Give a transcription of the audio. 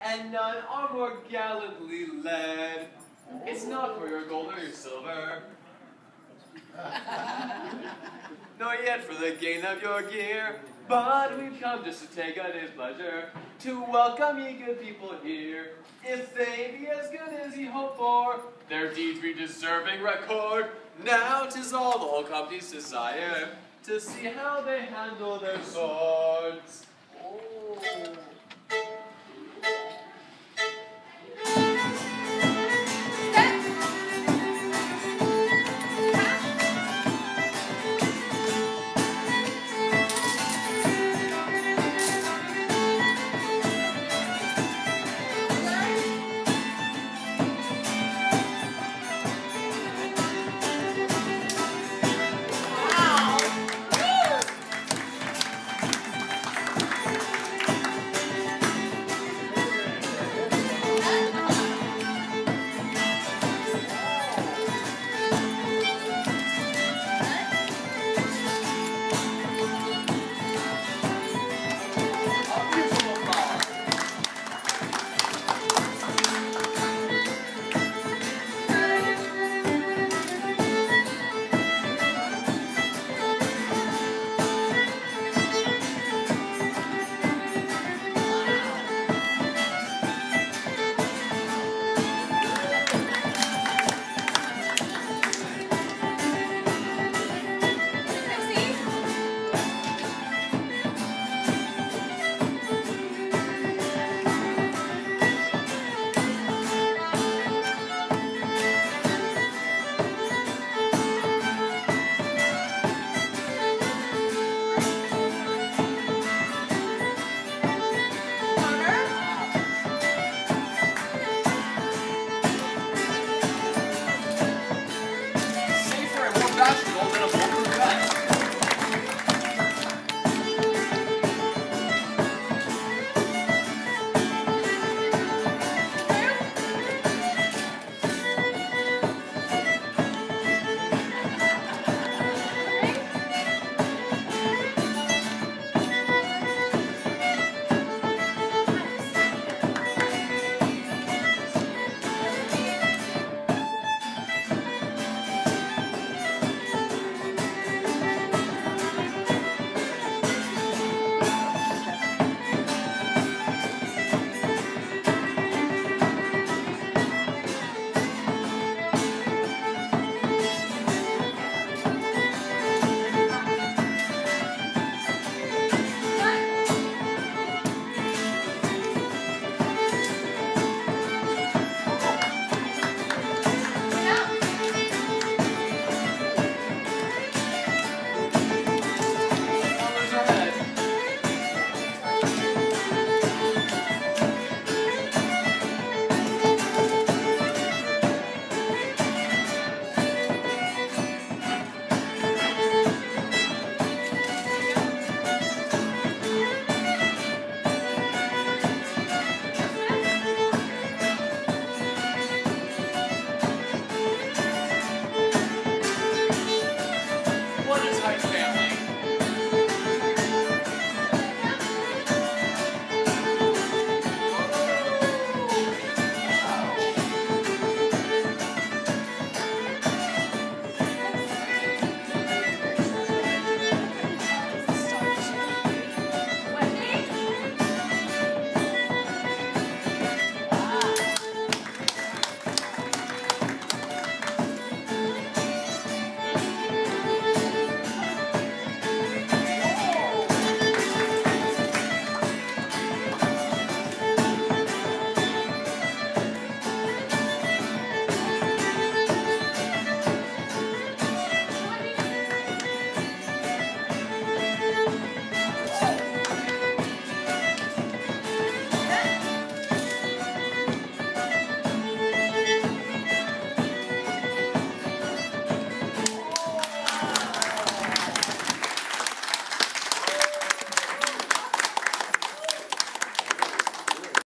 and none are more gallantly led. It's not for your gold or your silver, nor yet for the gain of your gear, but we've come just to take a day's pleasure, to welcome ye good people here. If they be as good as ye hope for, their deeds be deserving record. Now 'tis all the whole company's desire, to see how they handle their swords. Oh.